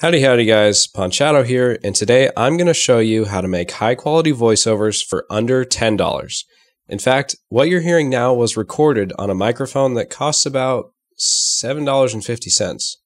Howdy guys, Ponchato here, and today I'm going to show you how to make high quality voiceovers for under $10. In fact, what you're hearing now was recorded on a microphone that costs about $7.50.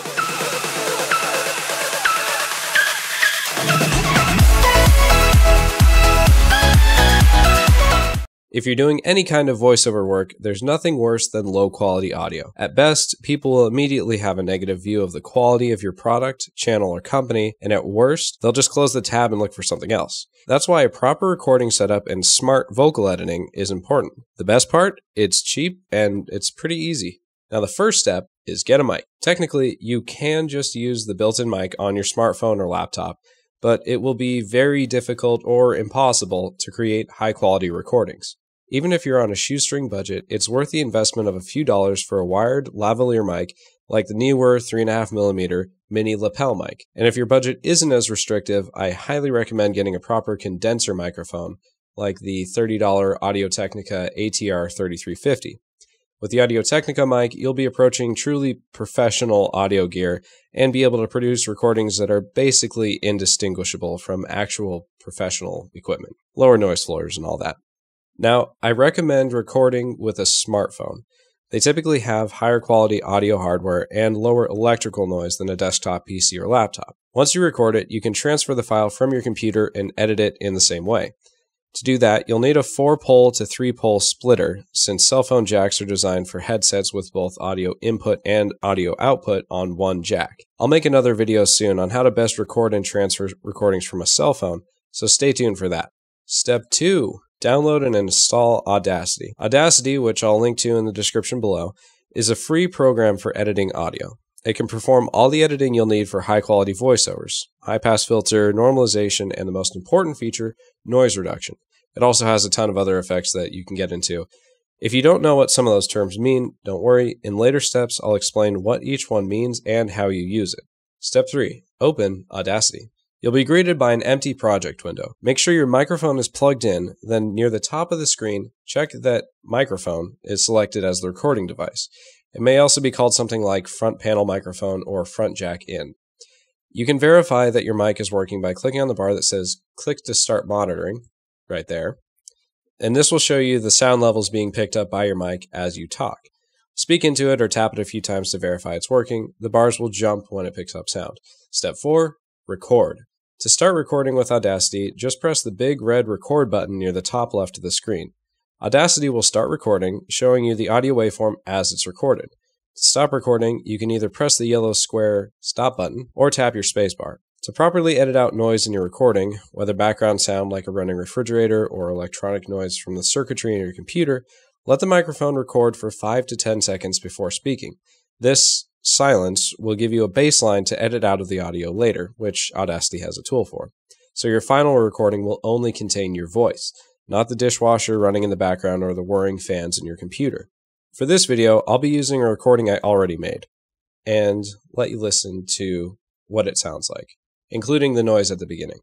If you're doing any kind of voiceover work, there's nothing worse than low-quality audio. At best, people will immediately have a negative view of the quality of your product, channel, or company, and at worst, they'll just close the tab and look for something else. That's why a proper recording setup and smart vocal editing is important. The best part? It's cheap and it's pretty easy. Now the first step is get a mic. Technically, you can just use the built-in mic on your smartphone or laptop, but it will be very difficult or impossible to create high-quality recordings. Even if you're on a shoestring budget, it's worth the investment of a few dollars for a wired lavalier mic like the newer 3.5mm mini lapel mic. And if your budget isn't as restrictive, I highly recommend getting a proper condenser microphone like the $30 Audio-Technica ATR 3350. With the Audio-Technica mic, you'll be approaching truly professional audio gear and be able to produce recordings that are basically indistinguishable from actual professional equipment. Lower noise floors and all that. Now, I recommend recording with a smartphone. They typically have higher quality audio hardware and lower electrical noise than a desktop PC or laptop. Once you record it, you can transfer the file from your computer and edit it in the same way. To do that, you'll need a 4-pole to 3-pole splitter, since cell phone jacks are designed for headsets with both audio input and audio output on one jack. I'll make another video soon on how to best record and transfer recordings from a cell phone, so stay tuned for that. Step 2. Download and install Audacity. Audacity, which I'll link to in the description below, is a free program for editing audio. It can perform all the editing you'll need for high-quality voiceovers, high-pass filter, normalization, and the most important feature, noise reduction. It also has a ton of other effects that you can get into. If you don't know what some of those terms mean, don't worry. In later steps, I'll explain what each one means and how you use it. Step 3. Open Audacity. You'll be greeted by an empty project window. Make sure your microphone is plugged in, then near the top of the screen, check that microphone is selected as the recording device. It may also be called something like front panel microphone or front jack in. You can verify that your mic is working by clicking on the bar that says click to start monitoring, right there. And this will show you the sound levels being picked up by your mic as you talk. Speak into it or tap it a few times to verify it's working. The bars will jump when it picks up sound. Step 4, record. To start recording with Audacity, just press the big red record button near the top left of the screen. Audacity will start recording, showing you the audio waveform as it's recorded. To stop recording, you can either press the yellow square stop button or tap your spacebar. To properly edit out noise in your recording, whether background sound like a running refrigerator or electronic noise from the circuitry in your computer, let the microphone record for 5 to 10 seconds before speaking. This silence will give you a baseline to edit out of the audio later, which Audacity has a tool for. So your final recording will only contain your voice, not the dishwasher running in the background or the whirring fans in your computer. For this video, I'll be using a recording I already made, and let you listen to what it sounds like, including the noise at the beginning.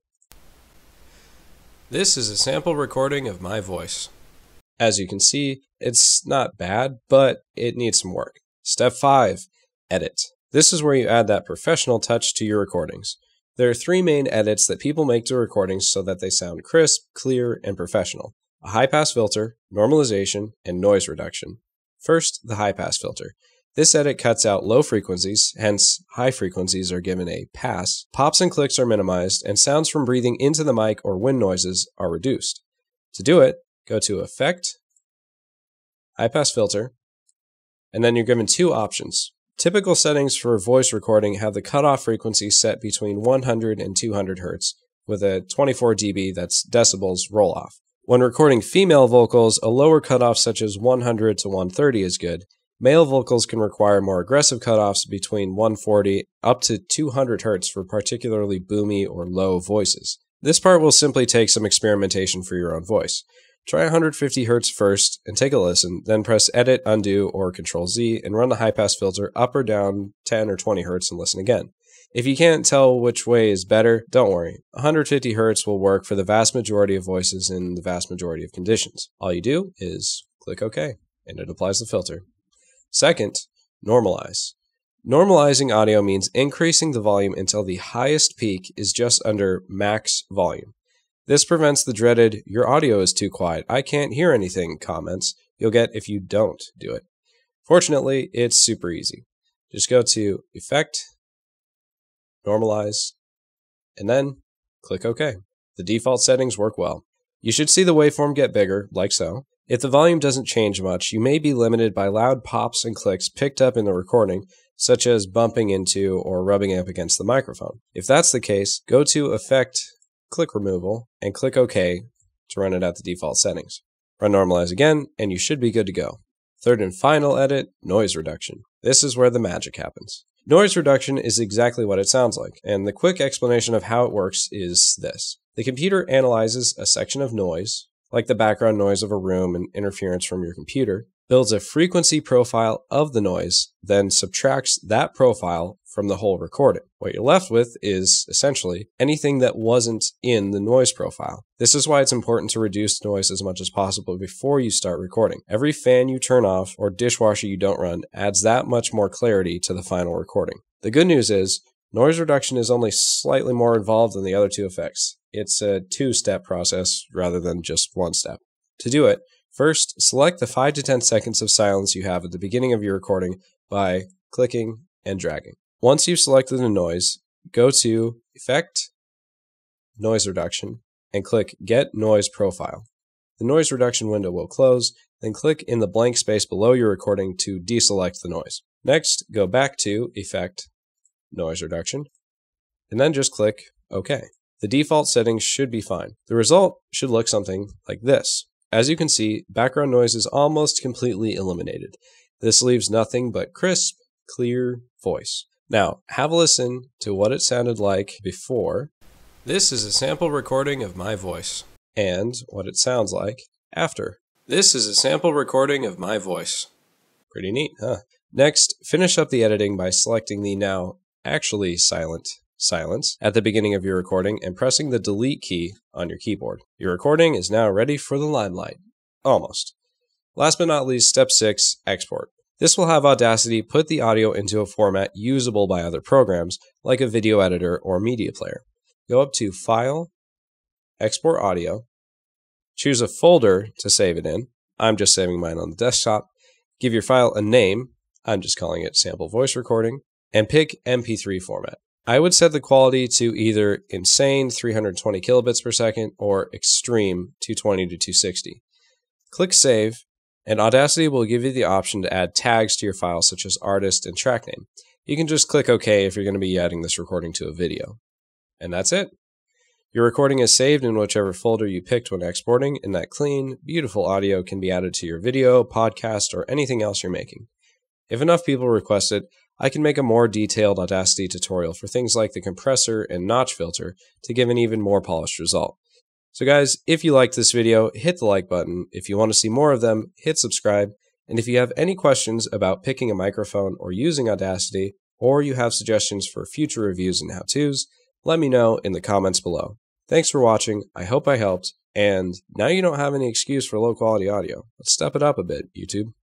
This is a sample recording of my voice. As you can see, it's not bad, but it needs some work. Step 5. Edit. This is where you add that professional touch to your recordings. There are 3 main edits that people make to recordings so that they sound crisp, clear, and professional: a high-pass filter, normalization, and noise reduction. First, the high-pass filter. This edit cuts out low frequencies, hence high frequencies are given a pass, pops and clicks are minimized, and sounds from breathing into the mic or wind noises are reduced. To do it, go to Effect, High-Pass Filter, and then you're given 2 options. Typical settings for voice recording have the cutoff frequency set between 100 and 200 Hz, with a 24 dB, that's decibels, roll-off. When recording female vocals, a lower cutoff such as 100 to 130 is good. Male vocals can require more aggressive cutoffs between 140 up to 200 Hz for particularly boomy or low voices. This part will simply take some experimentation for your own voice. Try 150 Hz first and take a listen, then press Edit, Undo, or Ctrl-Z and run the high-pass filter up or down 10 or 20 Hz and listen again. If you can't tell which way is better, don't worry. 150 Hz will work for the vast majority of voices in the vast majority of conditions. All you do is click OK, and it applies the filter. Second, Normalize. Normalizing audio means increasing the volume until the highest peak is just under max volume. This prevents the dreaded, "your audio is too quiet, I can't hear anything" comments you'll get if you don't do it. Fortunately, it's super easy. Just go to Effect, Normalize, and then click OK. The default settings work well. You should see the waveform get bigger, like so. If the volume doesn't change much, you may be limited by loud pops and clicks picked up in the recording, such as bumping into or rubbing up against the microphone. If that's the case, go to Effect, click Removal, and click OK to run it at the default settings. Run Normalize again, and you should be good to go. Third and final edit, noise reduction. This is where the magic happens. Noise reduction is exactly what it sounds like, and the quick explanation of how it works is this. The computer analyzes a section of noise, like the background noise of a room and interference from your computer, builds a frequency profile of the noise, then subtracts that profile from the whole recording. What you're left with is, essentially, anything that wasn't in the noise profile. This is why it's important to reduce noise as much as possible before you start recording. Every fan you turn off or dishwasher you don't run adds that much more clarity to the final recording. The good news is, noise reduction is only slightly more involved than the other two effects. It's a two-step process rather than just one step. To do it, first, select the 5 to 10 seconds of silence you have at the beginning of your recording by clicking and dragging. Once you've selected the noise, go to Effect, Noise Reduction, and click Get Noise Profile. The noise reduction window will close, then click in the blank space below your recording to deselect the noise. Next, go back to Effect, Noise Reduction, and then just click OK. The default settings should be fine. The result should look something like this. As you can see, background noise is almost completely eliminated. This leaves nothing but crisp, clear voice. Now, have a listen to what it sounded like before. This is a sample recording of my voice. And what it sounds like after. This is a sample recording of my voice. Pretty neat, huh? Next, finish up the editing by selecting the now actually silence at the beginning of your recording and pressing the delete key on your keyboard. Your recording is now ready for the limelight. Almost. Last but not least, step 6, export. This will have Audacity put the audio into a format usable by other programs, like a video editor or media player. Go up to File, Export Audio, choose a folder to save it in. I'm just saving mine on the desktop. Give your file a name. I'm just calling it Sample Voice Recording, and pick MP3 format. I would set the quality to either insane 320 kilobits per second or extreme 220 to 260. Click Save, and Audacity will give you the option to add tags to your file such as artist and track name. You can just click OK if you're going to be adding this recording to a video. And that's it. Your recording is saved in whichever folder you picked when exporting, and that clean, beautiful audio can be added to your video, podcast, or anything else you're making. If enough people request it, I can make a more detailed Audacity tutorial for things like the compressor and notch filter to give an even more polished result. So guys, if you liked this video, hit the like button. If you want to see more of them, hit subscribe. And if you have any questions about picking a microphone or using Audacity, or you have suggestions for future reviews and how-tos, let me know in the comments below. Thanks for watching, I hope I helped, and now you don't have any excuse for low quality audio. Let's step it up a bit, YouTube.